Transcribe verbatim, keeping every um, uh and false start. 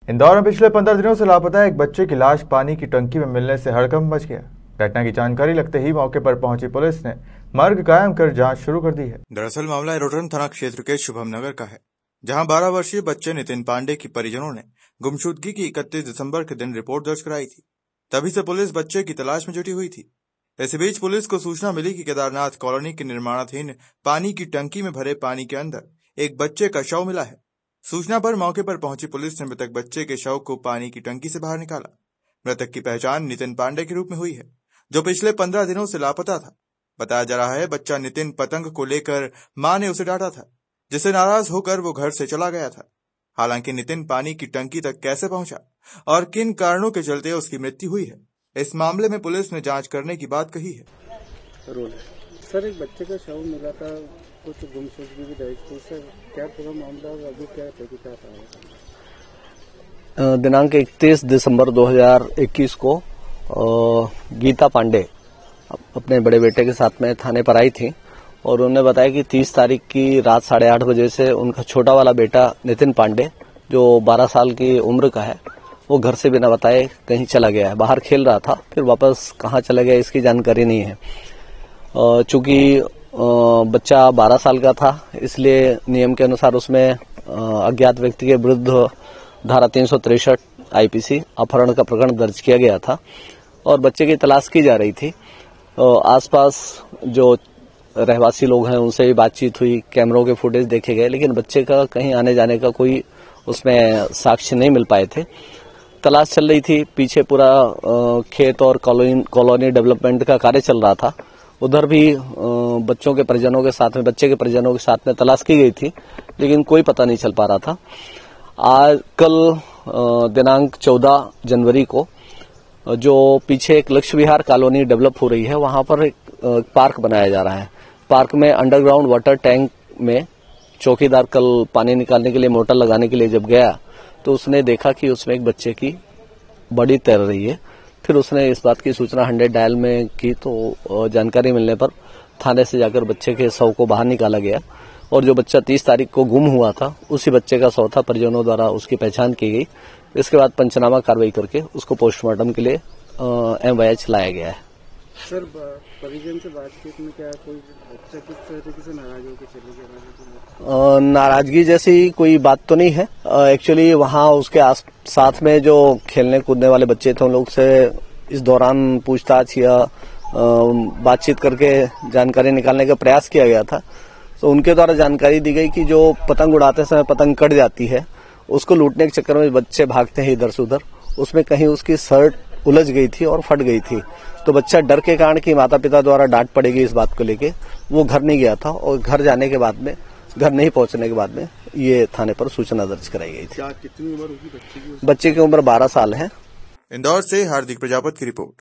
इंदौर में पिछले पंद्रह दिनों से लापता एक बच्चे की लाश पानी की टंकी में मिलने से हड़कंप मच गया। घटना की जानकारी लगते ही मौके पर पहुंची पुलिस ने मर्ग कायम कर जांच शुरू कर दी है। दरअसल मामला एरोड्रम थाना क्षेत्र के शुभम नगर का है, जहां बारह वर्षीय बच्चे नितिन पांडे की परिजनों ने गुमशुदगी की इकतीस दिसंबर के दिन रिपोर्ट दर्ज कराई थी। तभी से पुलिस बच्चे की तलाश में जुटी हुई थी। इस बीच पुलिस को सूचना मिली कि केदारनाथ कॉलोनी के निर्माणाधीन पानी की टंकी में भरे पानी के अंदर एक बच्चे का शव मिला है। सूचना पर मौके पर पहुंची पुलिस ने मृतक बच्चे के शव को पानी की टंकी से बाहर निकाला। मृतक की पहचान नितिन पांडे के रूप में हुई है, जो पिछले पंद्रह दिनों से लापता था। बताया जा रहा है बच्चा नितिन पतंग को लेकर मां ने उसे डांटा था, जिससे नाराज होकर वो घर से चला गया था। हालांकि नितिन पानी की टंकी तक कैसे पहुंचा और किन कारणों के चलते उसकी मृत्यु हुई है, इस मामले में पुलिस ने जांच करने की बात कही है। सर, एक बच्चे का शव मिला था, कुछ गुमशुदगी भी दर्ज थी। सर, क्या पूरा मामला अभी क्या है? दिनांक इकतीस दिसंबर दो हज़ार इक्कीस को गीता पांडे अपने बड़े बेटे के साथ में थाने पर आई थी और उन्होंने बताया कि तीस तारीख की रात साढ़े आठ बजे से उनका छोटा वाला बेटा नितिन पांडे, जो बारह साल की उम्र का है, वो घर से बिना बताए कहीं चला गया है। बाहर खेल रहा था, फिर वापस कहाँ चला गया इसकी जानकारी नहीं है। चूंकि बच्चा बारह साल का था, इसलिए नियम के अनुसार उसमें अज्ञात व्यक्ति के विरुद्ध धारा तीन सौ तिरसठ आईपीसी अपहरण का प्रकरण दर्ज किया गया था और बच्चे की तलाश की जा रही थी। आसपास जो रहवासी लोग हैं उनसे भी बातचीत हुई, कैमरों के फुटेज देखे गए, लेकिन बच्चे का कहीं आने जाने का कोई उसमें साक्ष्य नहीं मिल पाए थे। तलाश चल रही थी, पीछे पूरा खेत और कॉलोनी कॉलोनी डेवलपमेंट का कार्य चल रहा था। उधर भी बच्चों के परिजनों के साथ में बच्चे के परिजनों के साथ में तलाश की गई थी, लेकिन कोई पता नहीं चल पा रहा था। आज कल दिनांक चौदह जनवरी को जो पीछे एक लक्ष्य विहार कॉलोनी डेवलप हो रही है, वहां पर एक पार्क बनाया जा रहा है। पार्क में अंडरग्राउंड वाटर टैंक में चौकीदार कल पानी निकालने के लिए मोटर लगाने के लिए जब गया तो उसने देखा कि उसमें एक बच्चे की बॉडी तैर रही है। फिर उसने इस बात की सूचना हंड्रेड डायल में की तो जानकारी मिलने पर थाने से जाकर बच्चे के शव को बाहर निकाला गया और जो बच्चा तीस तारीख को गुम हुआ था उसी बच्चे का शव था। परिजनों द्वारा उसकी पहचान की गई। इसके बाद पंचनामा कार्रवाई करके उसको पोस्टमार्टम के लिए एमवाईएच लाया गया है। सर, परिजन से बातचीत में क्या कोई बच्चा किस तरीके से नाराज होकर चले गया? नाराजगी जैसी कोई बात तो नहीं है। एक्चुअली वहाँ उसके आस साथ में जो खेलने कूदने वाले बच्चे थे उन लोग से इस दौरान पूछताछ या बातचीत करके जानकारी निकालने का प्रयास किया गया था। तो उनके द्वारा जानकारी दी गई कि जो पतंग उड़ाते समय पतंग कट जाती है, उसको लूटने के चक्कर में बच्चे भागते हैं इधर से उधर, उसमें कहीं उसकी शर्ट उलझ गई थी और फट गई थी। तो बच्चा डर के कारण कि माता पिता द्वारा डांट पड़ेगी इस बात को लेके वो घर नहीं गया था और घर जाने के बाद में घर नहीं पहुंचने के बाद में ये थाने पर सूचना दर्ज कराई गई थी। क्या कितनी उम्र होगी बच्चे की? बच्चे की उम्र बारह साल है। इंदौर से हार्दिक प्रजापति की रिपोर्ट।